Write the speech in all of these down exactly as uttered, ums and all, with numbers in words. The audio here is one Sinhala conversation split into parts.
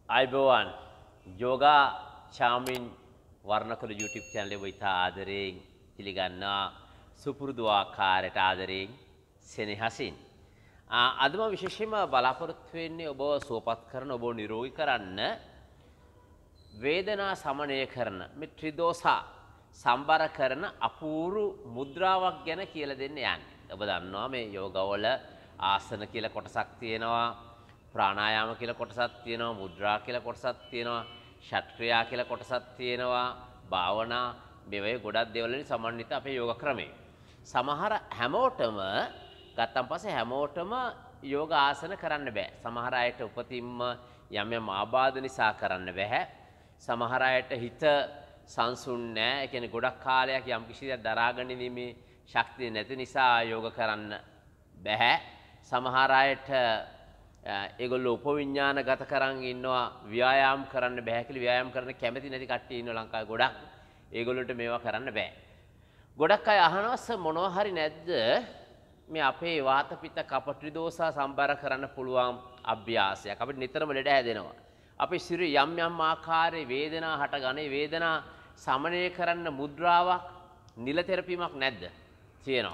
අයිබෝවන් යෝගා චාමින් වර්ණකල YouTube channel එක ඉතා ආදරයෙන් පිළිගන්නා සුපුරුදු ආකාරයට ආදරයෙන් සෙනෙහසින් අදම විශේෂයෙන්ම බලාපොරොත්තු වෙන්නේ ඔබ සුවපත් කරන ඔබ නිරෝගී කරන්න වේදනා සමනය කරන මේ ත්‍රිදෝෂ සම්බර කරන අපූර්ව මුද්‍රාවක් ගැන කියලා දෙන්න යන්නේ. ඔබ දන්නවා මේ යෝගවල ආසන කියලා කොටසක් තියෙනවා, ප්‍රාණායාම කියලා කොටසක් තියෙනවා, මුද්‍රා කියලා කොටසක් තියෙනවා, ශක්‍රියා කියලා කොටසක් තියෙනවා, භාවනා මේවයි ගොඩක් දේවල් වලින් සමන්විත අපේ යෝග ක්‍රමය. සමහර හැමෝටම ගත්තන් පස්සේ හැමෝටම යෝග ආසන කරන්න බෑ. සමහර අයට උපතින්ම යම් යම් ආබාධ නිසා කරන්න බෑ. සමහර අයට හිත සංසුන් නැහැ. ඒ කියන්නේ ගොඩක් කාලයක් යම් කිසි දෙයක් දරාගෙන ඉඳීමේ ශක්තිය නැති නිසා යෝග කරන්න බෑ. සමහර අයට ඒගොල්ලෝ උපවිඥාන ගත කරන් ඉන්නවා ව්‍යායාම් කරන්න බෑ කියලා ව්‍යායාම් කරන්න කැමති නැති කට්ටිය ඉන්නවා ලංකාවේ ගොඩක්. ඒගොල්ලන්ට මේවා කරන්න බෑ. ගොඩක් අය අහනවා මොනවා හරි නැද්ද මේ අපේ වාත පිත්ත කප ත්‍රිදෝෂ සම්බර කරන්න පුළුවන් අභ්‍යාසයක්. අපිට නිතරම ලෙඩ හැදෙනවා. අපේ ශරීරය යම් යම් ආකාරයේ වේදනා හටගන්නේ වේදනා සමනය කරන්න මුද්‍රාවක් නිල තෙරපීමක් නැද්ද? තියෙනවා.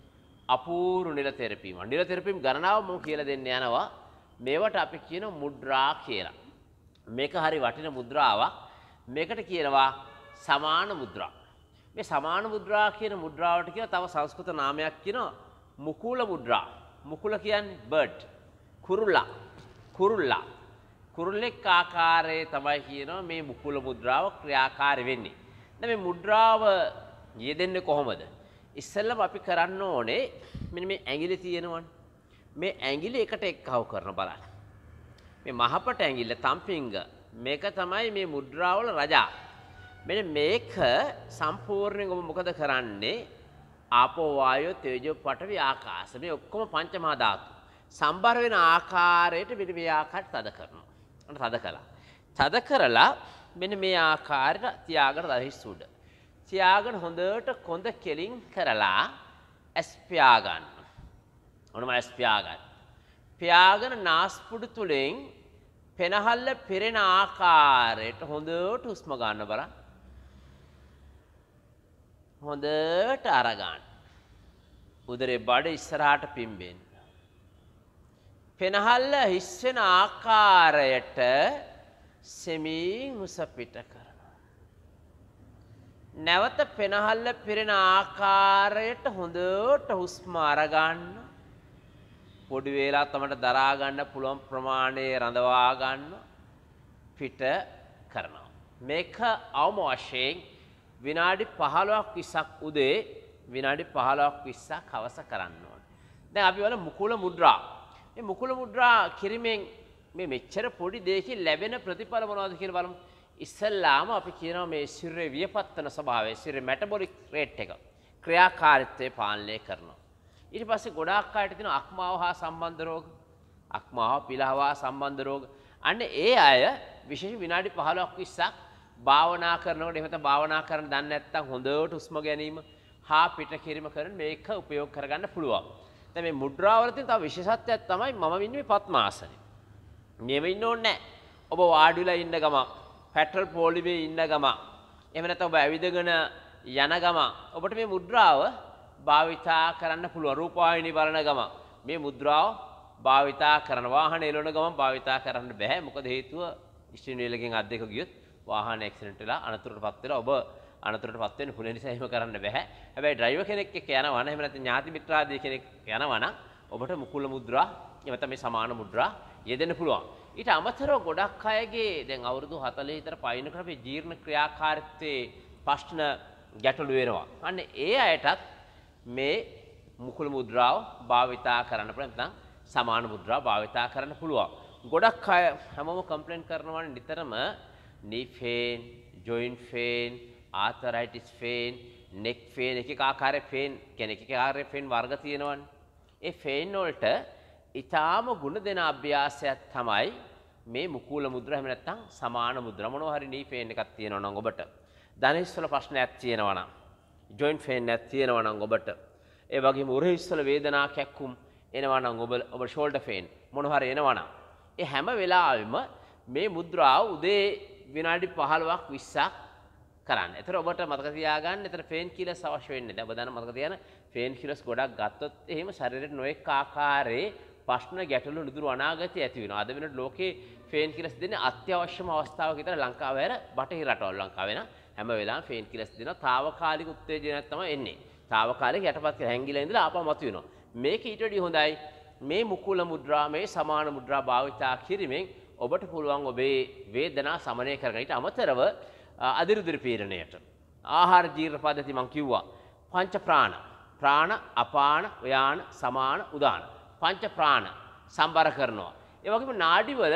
අපූර්ව නිල තෙරපීම. නිල තෙරපීම ගණනාව මම කියලා දෙන්න යනවා. මේවට අපි කියන මුද්‍රා කියලා. මේක හරි වටින මුද්‍රාවක්. මේකට කියනවා සමාන මුද්‍රා. මේ සමාන මුද්‍රා කියන මුද්‍රාවට කියලා තව සංස්කෘත නාමයක් කියනවා මුකුල මුද්‍රා. මුකුල කියන්නේ බර්ඩ්. කුරුල්ලා. කුරුල්ලා. කුරුල්ලෙක් ආකාරයේ තමයි කියනවා මේ මුකුල මුද්‍රාව ක්‍රියාකාරී වෙන්නේ. දැන් මේ මුද්‍රාව යෙදෙන්නේ කොහොමද? ඉස්සෙල්ලම අපි කරන්න ඕනේ මෙන්න මේ ඇඟිලි තියෙනවනේ. මේ ඇඟිලි එකට එක්කව කරන බලන්න. මේ මහපට ඇඟිල්ල තම්පින්ග මේක තමයි මේ මුද්‍රාවල රජා. මෙන්න මේක සම්පූර්ණයෙන් ඔබ මොකද කරන්නේ? ආපෝ වායෝ තේජෝ පඨවි ආකාශ මේ ඔක්කොම පංචමහා ධාතු. සම්බර වෙන ආකාරයට මෙන්න මේ ආකාරයට තද කරනවා. අන්න තද කළා. තද කරලා මෙන්න මේ ආකාරයට තියාගෙන දහිස් උඩ. තියාගෙන හොඳට කොඳ කෙලින් කරලා ඇස් පියා ගන්න. ඔන්නම ඇස් පියා ගන්න. පියාගෙන නාස්පුඩු තුලින් පෙනහල්ල පිරෙන ආකාරයට හොඳට හුස්ම ගන්න බලන්න. හොඳට අරගන්න. උදරේ බඩ ඉස්සරහට පිම්බෙන්න. පෙනහල්ල හිස් වෙන ආකාරයට සෙමින් හුස්ස පිට කරනවා. නැවත පෙනහල්ල පිරෙන ආකාරයට හොඳට හුස්ම අරගන්න. පොඩි වේලා තමයි දරා ගන්න පුළුවන් ප්‍රමාණය රඳවා ගන්න පිට කරනවා. මේක අවම වශයෙන් විනාඩි පහළොවක් විස්සක් උදේ විනාඩි පහළොවක් විස්සක් හවස කරන්න ඕනේ. දැන් අපි වල මුකුල මුද්‍රා. මේ මුකුල මුද්‍රා කිරීමෙන් මේ මෙච්චර පොඩි දෙයකින් ලැබෙන ප්‍රතිඵල මොනවද කියලා බලමු. ඉස්සල්ලාම අපි කියනවා මේ ශරීරයේ වියපත්තන ස්වභාවය, ශරීරයේ මෙටබොලික් රේට් එක ක්‍රියාකාරීත්වය පාලනය කරනවා. ඊට පස්සේ ගොඩාක් අයට තියෙන අක්මාව හා සම්බන්ධ රෝග, අක්මාව පිලහව හා සම්බන්ධ රෝග. අන්න ඒ අය විශේෂ විනාඩි පහළොවක් විස්සක් භාවනා කරනකොට එහෙම නැත්නම් භාවනා කරන්න දන්නේ නැත්නම් හොඳට හුස්ම ගැනීම හා පිට කිරීම කරන මේක උපයෝග කරගන්න පුළුවන්. දැන් මේ මුද්‍රාවල තියෙන තව විශේෂත්වයක් තමයි මම ඉන්නේ පద్මාසනේ. මේව ඉන්න ඕනේ නැහැ. ඔබ වාඩිලා ඉන්න ගම, පෙට්‍රල් පොලිමේ ඉන්න ගම, එහෙම නැත්නම් ඔබ ඇවිදගෙන යන ගම ඔබට මේ මුද්‍රාව භාවිතා කරන්න පුළුවන්. රූපවාහිනී බලන ගම මේ මුද්‍රාව භාවිතා කරන වාහන එළවන ගම භාවිතා කරන්න බෑ. මොකද හේතුව ස්ටියරින් වීලකින් අත් දෙක ගියොත් වාහන ඇක්සිඩන්ට් වෙලා අනතුරටපත් වෙලා ඔබ අනතුරටපත් වෙන්න පුළුවන් නිසා එහෙම කරන්න බෑ. හැබැයි ඩ්‍රයිවර් කෙනෙක් එක්ක යනවා නම් එහෙම නැත්නම් ඥාති මිත්‍රාදී කෙනෙක් යනවා නම් ඔබට මුකුල මුද්‍රා එහෙම නැත්නම් මේ සමාන මුද්‍රා යෙදෙන්න පුළුවන්. ඊට අමතරව ගොඩක් අයගේ දැන් අවුරුදු හතළිහ විතර පයින්නකොට අපේ ජීර්ණ ක්‍රියාකාරීත්වයේ ප්‍රශ්න ගැටලු වෙනවා. අන්න ඒ අයටත් මේ මුකුල මුද්‍රාව භාවිතා කරන්න පුළුවන්. නැත්නම් සමාන මුද්‍රාව භාවිතා කරන්න පුළුවන්. ගොඩක් අය හැමෝම කම්ප්ලේන්ට් කරනවා නිතරම knee pain, joint pain, arthritis pain, neck pain එක එක ආකාරයේ pain කියන්නේ එක එක ආකාරයේ pain වර්ග තියෙනවනේ. ඒ pain වලට ඊටාම ගුණ දෙන අභ්‍යාසයක් තමයි මේ මුකුල මුද්‍රා එහෙම නැත්නම් සමාන මුද්‍රා. මොනවා හරි knee pain එකක් තියෙනවා නම් ඔබට ධනෙස් වල ප්‍රශ්නයක් තියෙනවා නම් joint pain එකක් තියෙනවා නම් ඔබට ඒ වගේම උරහිස් වල වේදනා කැක්කුම් එනවා නම් ඔබ ඔබ shoulder pain මොනවා හරි එනවා නම් ඒ හැම වෙලාවෙම මේ මුද්‍රාව උදේ විනාඩි පහළොවක් විස්සක් කරන්න. ඒතර ඔබට මතක තියාගන්න එතන පේන් කිලර්ස් අවශ්‍ය වෙන්නේ නැහැ. ඔබ දන්න මතක තියාගන්න පේන් කිලර්ස් ගොඩක් ගත්තොත් එහෙම ශරීරෙට නොඑක ආකාරයේ ප්‍රශ්න ගැටලු නුදුරු අනාගතය ඇති වෙනවා. අද වෙනකොට ලෝකේ ෆේන් කිලර්ස් දෙන්නේ අත්‍යවශ්‍යම අවස්ථාවක විතර ලංකාවේ අර බටහිර රටවල් ලංකාවේ නම් හැම වෙලාවෙම ෆේන් කිලර්ස් දෙනවා. తాවකාලික උත්තේජනයක් තමයි එන්නේ. తాවකාලික යටපත් කියලා හැංගිලා ඉඳලා ආපහු මතුවෙනවා. මේක ඊට වඩා හොඳයි. මේ මුකුල මුද්‍රා මේ සමාන මුද්‍රා භාවිතා කිරීමෙන් ඔබට පුළුවන් ඔබේ වේදනා සමනය කරගන්න. ඊට අමතරව අදිරුදිර පීඩනයට ආහාර ජීර්ණ පද්ධති මම කිව්වා. පංච ප්‍රාණ ප්‍රාණ අපාන ව්‍යාන සමාන උදාන පංච ප්‍රාණ සම්බර කරනවා. ඒ වගේම නාඩිවල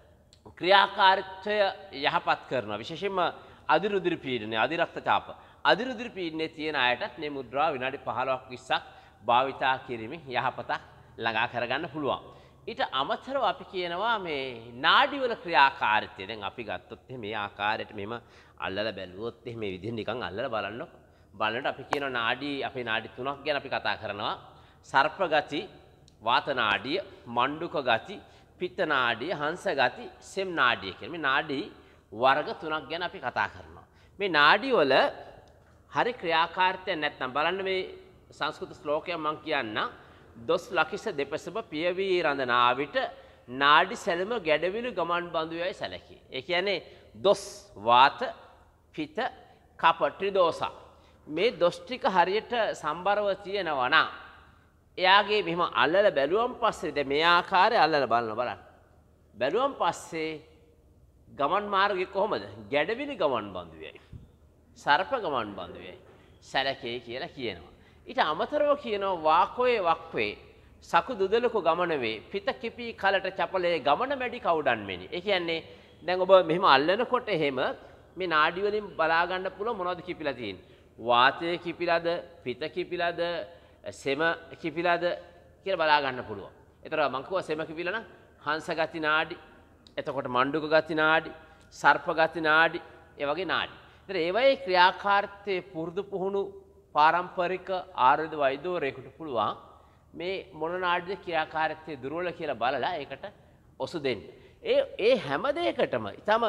ක්‍රියාකාරීත්වය යහපත් කරනවා. විශේෂයෙන්ම අදිරුදිර පීඩනය, අධිරක්තචාප, අදිරුදිර පීඩනයේ තියෙන අයටත් මේ මුද්‍රාව විනාඩි පහළොවක් විස්සක් භාවිතා කිරීමෙන් යහපතක් ළඟා කරගන්න පුළුවන්. ඊට අමතරව අපි කියනවා මේ නාඩිවල ක්‍රියාකාරීත්වය. දැන් අපි ගත්තොත් මේ ආකාරයට මෙහෙම අල්ලලා බැලුවොත් එහෙම මේ විදිහට නිකන් අල්ලලා බලන්නකො. බලනකොට අපි කියනවා නාඩි අපේ නාඩි තුනක් ගැන අපි කතා කරනවා. සර්ප ගති, වාත නාඩිය, මණ්ඩුක ගති, පිත්ත නාඩිය, හංස ගති, සෙම් නාඩිය කියන මේ නාඩි වර්ග තුනක් ගැන අපි කතා කරනවා. මේ නාඩි වල හරි ක්‍රියාකාරීත්වය නැත්නම් බලන්න මේ සංස්කෘත ශ්ලෝකයක් මම කියන්නම්. දොස් ලකිස දෙපසම පියවි රඳනා විට නාඩි සැලම ගැඩවිලු ගමන් බඳුයයි සැලකේ. ඒ කියන්නේ දොස් වාත පිත කප ත්‍රිදෝසා මේ දොස් ටික හරියට සම්බරව තියෙනවා නම් එයාගේ මෙහෙම අල්ලලා බැලුවම් පස්සේ දැන් මේ ආකාරයේ අල්ලලා බලන්න බලන්න. බැලුවම් පස්සේ ගමන් මාර්ගය කොහොමද? ගැඩවිලි ගමන් බඳුයයි. සර්ප ගමන් බඳුයයි සැලකේ කියලා කියනවා. ඊට අමතරව කියනවා වාකෝයේ වක්වේ සකු දුදලක ගමන වේ පිත කිපි කලට චපලේ ගමන මැඩි කවුඩන් මෙනි. ඒ කියන්නේ දැන් ඔබ මෙහෙම අල්ලනකොට එහෙම මේ නාඩි වලින් බලා ගන්න පුළුවන් මොනවද කිපිලා තියෙන්නේ. වාතය කිපිලාද, පිත කිපිලාද, සෙම කිපිලාද කියලා බලා ගන්න පුළුවන්. ඒතර මම කිව්වා සෙම කිපිලා නම් හංස ගති නාඩි, එතකොට මණ්ඩුක ගති නාඩි, සර්ප ගති නාඩි, ඒ වගේ නාඩි. ඒතර ඒවයේ ක්‍රියාකාරීත්වයේ පුරුදු පුහුණු පාරම්පරික ආයුර්වේද වෛද්‍යවරයෙකුට පුළුවන් මේ මොන නාඩියද ක්‍රියාකාරීත්වය දුර්වල කියලා බලලා ඒකට ඔසු දෙන්න. ඒ ඒ හැම දෙයකටම ඊටම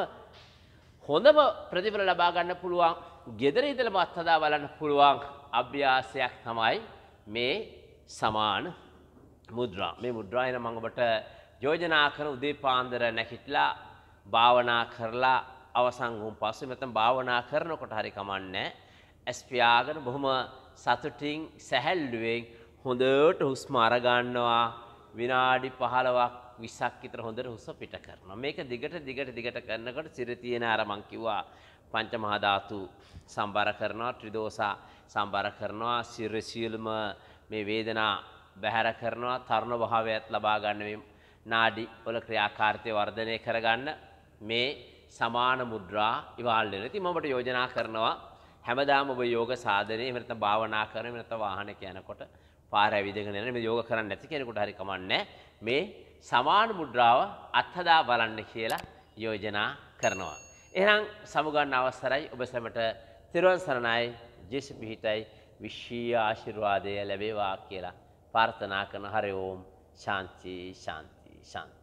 හොඳම ප්‍රතිඵල ලබා ගන්න පුළුවන් gedara ඉඳලා මත් හදා බලන්න පුළුවන් අභ්‍යාසයක් තමයි මේ සමාන මුද්‍රා. මේ මුද්‍රා එන මම ඔබට යෝජනා කරන උදේ පාන්දර නැගිටලා භාවනා කරලා අවසන් වුන් පස්සේ නැත්නම් භාවනා කරනකොට හරි කමන්නේ ඇස් පියාගෙන බොහොම සතුටින් සැහැල්ලුවෙන් හොඳට හුස්ම අර ගන්නවා විනාඩි පහළොවක් විස්සක් විතර හොඳට හුස්ම පිට කරනවා. මේක දිගට දිගට දිගට කරනකොට සිර තියෙන අර මං කිව්වා පංච මහා ධාතු සම්බර කරනවා, ත්‍රිදෝසා සම්බර කරනවා, සිර සියලුම මේ වේදනා බැහැර කරනවා, තරුණ භාවයත් ලබා ගන්න මේ නාඩි වල ක්‍රියාකාරීත්වය වර්ධනය කරගන්න මේ සමාන මුද්‍රා ඉවහල් වෙනවා. ඉතින් මම ඔබට යෝජනා කරනවා හැමදාම ඔබ යෝග සාධනයේ එහෙම නැත්නම් භාවනා කරන එහෙම නැත්නම් වාහනයක යනකොට පාර ඇවිදගෙන යන මේ යෝග කරන්නේ නැති කෙනෙකුට හරි කමන්නේ මේ සමාන මුද්‍රාව අත්හදා බලන්න කියලා යෝජනා කරනවා. එහෙනම් සමුගන්න අවසරයි ඔබ සැමට තිරුවන් සරණයි ජේසු පිහිටයි විශ්වීය ආශිර්වාදය ලැබේවා කියලා ප්‍රාර්ථනා කරන හරි ඕම් ශාන්ති ශාන්ති ශාන්ති